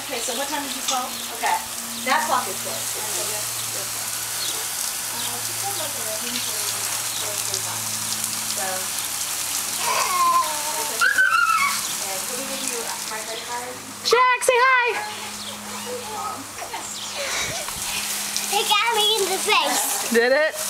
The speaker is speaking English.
Okay, so what time did you call? Okay. That clock is good. So, Jack, say hi! It got me in the face. Did it?